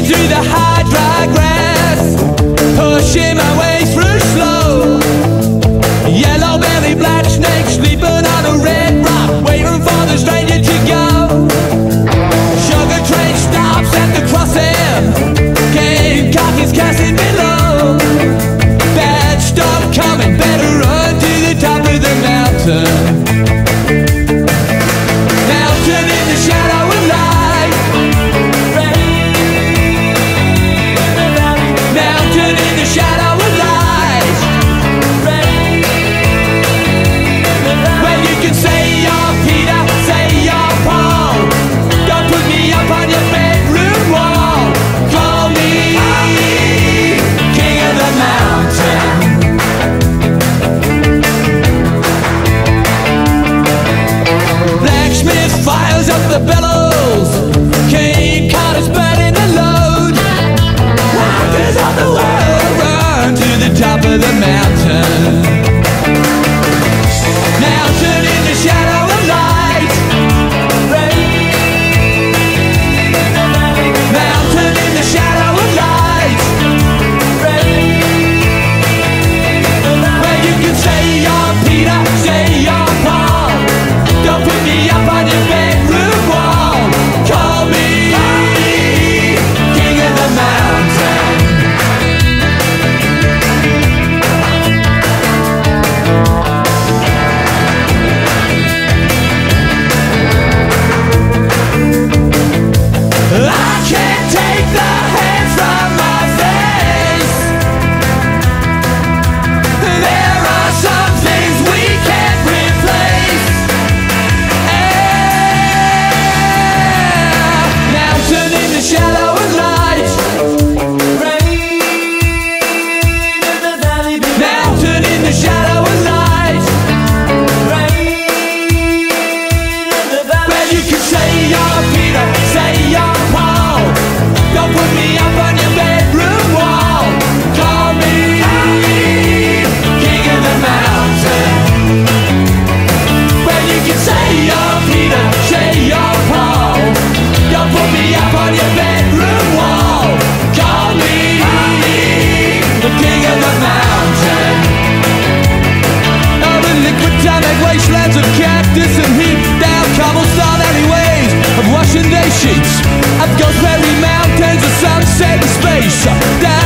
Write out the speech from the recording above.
through the high dry grass, pushing my way through slow. Yellow belly, black snake, sleeping on a red rock, waiting for the stranger to go. Sugar train stops at the crossing, Game Cock is casting below. Bad stuff coming, better run to the top of the mountain. Mountain in the shadow of light, mountain in the shadow of light, where you can say you're Peter, say you're Paul. Don't put me up on your bedroom wall. Call me king of the mountain. Blacksmith fires up the bellows, King Carter's burning the load. Wonders of the world run to the top of the mountain. Mountain in the shadow of light, mountain in the shadow of light, where you can say you're Peter, say you're Paul. Don't put me up on your bedroom wall. Call me king of the mountain. I can't take the hands from my face. There are some things we can't replace. Mountain in the shadow of light, mountain in the shadow of light, where you can say you're Peter, say you're Paul. Don't put me up on your bedroom wall. Call me king of the mountain, where you can say you're Peter, say you're Paul. Don't put me up on your bedroom wall. Call me the king of the mountain. Over liquid tonic wastelands of cactus and heat, down cobblestone alleyways of washing day sheets, up Gooseberry mountains of sunset and space, down